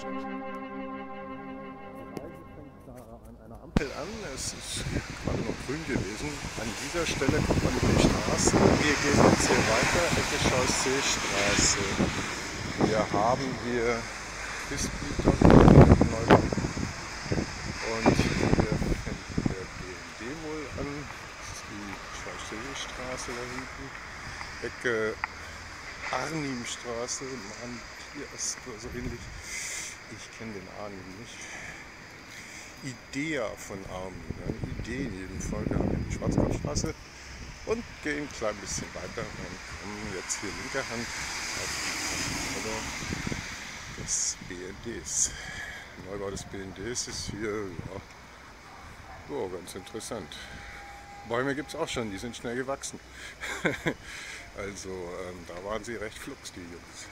An einer Ampel an, es ist gerade noch grün gewesen. An dieser Stelle kommt man über die Straße. Wir gehen jetzt hier weiter, Ecke Chausseestraße. Wir haben hier Christbieter Neubau. Und hier fängt der BND wohl an. Das ist die Chausseestraße da hinten. Ecke Arnimstraße, Matthias oder so ähnlich. Ich kenne den Arnim nicht. Idea von Armin, eine Idee in jedem Fall. Wir haben hier die Schwarzkopfstraße und gehen ein klein bisschen weiter und kommen jetzt hier linker Hand auf die Neubau des BNDs. Der Neubau des BNDs ist hier ja, ganz interessant. Bäume gibt es auch schon, die sind schnell gewachsen. Also da waren sie recht flugs, die Jungs.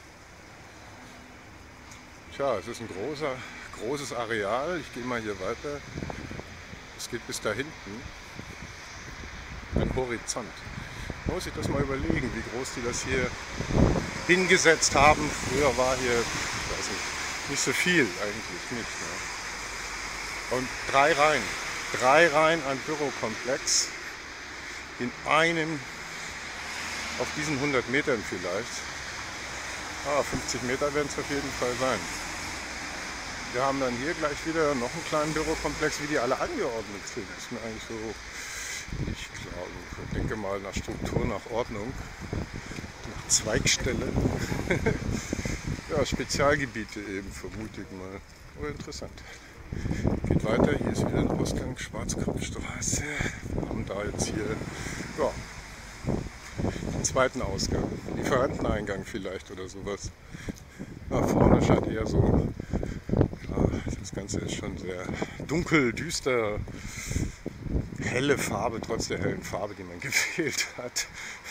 Tja, es ist ein großes Areal. Ich gehe mal hier weiter. Es geht bis da hinten. Ein Horizont. Man muss sich das mal überlegen, wie groß die das hier hingesetzt haben. Früher war hier, ich weiß nicht so viel eigentlich nicht. Ne? Und drei Reihen an Bürokomplex in einem, auf diesen 100 Metern vielleicht. 50 Meter werden es auf jeden Fall sein. Wir haben dann hier gleich wieder noch einen kleinen Bürokomplex, wie die alle angeordnet sind. Das ist mir eigentlich so, ich glaube, ich denke mal nach Struktur, nach Ordnung, nach Zweigstelle. Ja, Spezialgebiete eben, vermute ich mal. Oh, interessant. Geht weiter, hier ist wieder ein Ausgang, Schwarzkopfstraße. Wir haben da jetzt hier, ja, den zweiten Ausgang, Lieferanteneingang vielleicht oder sowas. Vorne scheint eher so, das Ganze ist schon sehr dunkel, düster, helle Farbe, trotz der hellen Farbe, die man gewählt hat.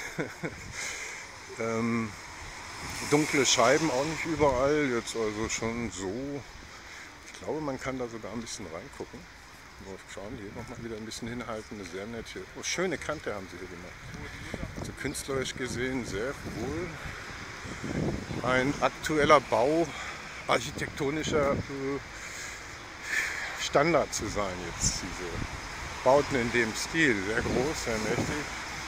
Dunkle Scheiben auch nicht überall, jetzt also schon so, ich glaube man kann da sogar ein bisschen reingucken. Mal schauen, hier nochmal wieder ein bisschen hinhalten, ist sehr nett hier. Oh, schöne Kante haben sie hier gemacht. Also künstlerisch gesehen sehr wohl. Ein aktueller Bau, architektonischer Standard zu sein jetzt, diese Bauten in dem Stil. Sehr groß, sehr mächtig.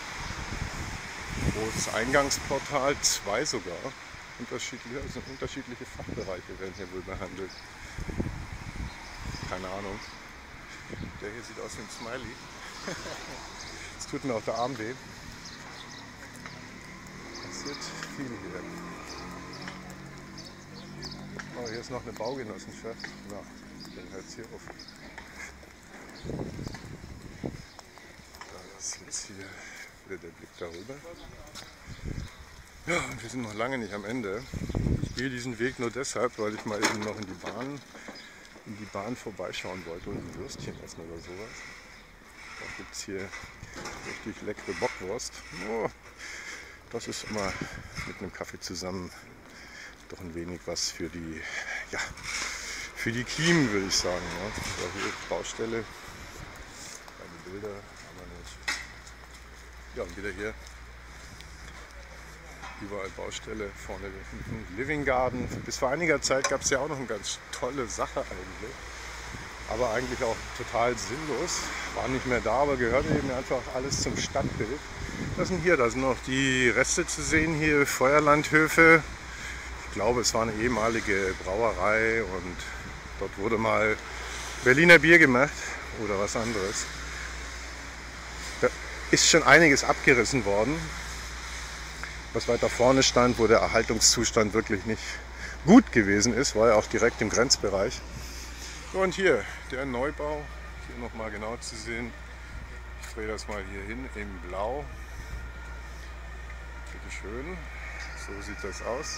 Großes Eingangsportal, 2 sogar. Unterschiedliche Fachbereiche werden hier wohl behandelt. Keine Ahnung. Der hier sieht aus wie ein Smiley. Es tut mir auch der Arm weh. Passiert viel hier. Oh, hier ist noch eine Baugenossenschaft. Na, dann hört es hier auf. Da ist jetzt hier wieder der Blick darüber. Ja, und wir sind noch lange nicht am Ende. Ich gehe diesen Weg nur deshalb, weil ich mal eben noch in die Bahn vorbeischauen wollte und ein Würstchen essen oder sowas. Da gibt es hier richtig leckere Bockwurst. Oh, das ist immer mit einem Kaffee zusammen doch ein wenig was für die, ja, für die Kiemen, würde ich sagen. Ne? Da hier Baustelle, keine Bilder, aber nicht. Ja, und wieder hier. Überall Baustelle, vorne hinten Living Garden. Bis vor einiger Zeit gab es ja auch noch eine ganz tolle Sache eigentlich. Aber eigentlich auch total sinnlos. War nicht mehr da, aber gehörte eben einfach alles zum Stadtbild. Da sind noch die Reste zu sehen hier, Feuerlandhöfe. Ich glaube, es war eine ehemalige Brauerei und dort wurde mal Berliner Bier gemacht oder was anderes. Da ist schon einiges abgerissen worden. Was weiter vorne stand, wo der Erhaltungszustand wirklich nicht gut gewesen ist, war ja auch direkt im Grenzbereich. Und hier der Neubau, hier nochmal genau zu sehen. Ich drehe das mal hier hin in Blau. Bitte schön, so sieht das aus.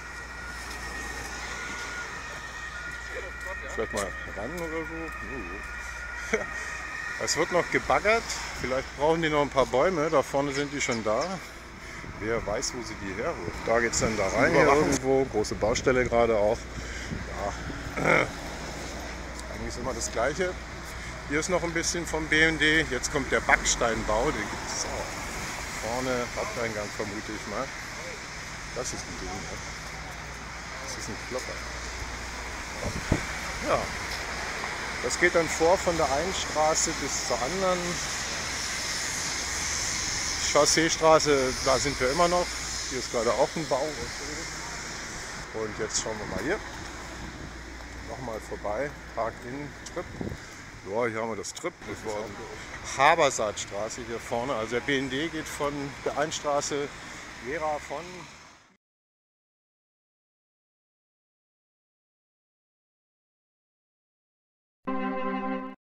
Vielleicht mal ran oder so. Es wird noch gebaggert, vielleicht brauchen die noch ein paar Bäume, da vorne sind die schon da. Wer weiß, wo sie die herholen. Da geht es dann da rein, hier irgendwo, große Baustelle gerade auch. Ja, eigentlich ist immer das Gleiche. Hier ist noch ein bisschen vom BND, jetzt kommt der Backsteinbau, den gibt es auch. Vorne Haupteingang vermute ich mal. Das ist ein Ding, ne? Das ist ein Klopper. Ja, das geht dann vor von der einen Straße bis zur anderen. Chausseestraße, da sind wir immer noch. Hier ist gerade auch ein Bau. Und jetzt schauen wir mal hier. Nochmal vorbei. Park-in, Trip. Ja, hier haben wir das Trip. Das war Habersaatstraße hier vorne. Also der BND geht von der einen Straße Gera von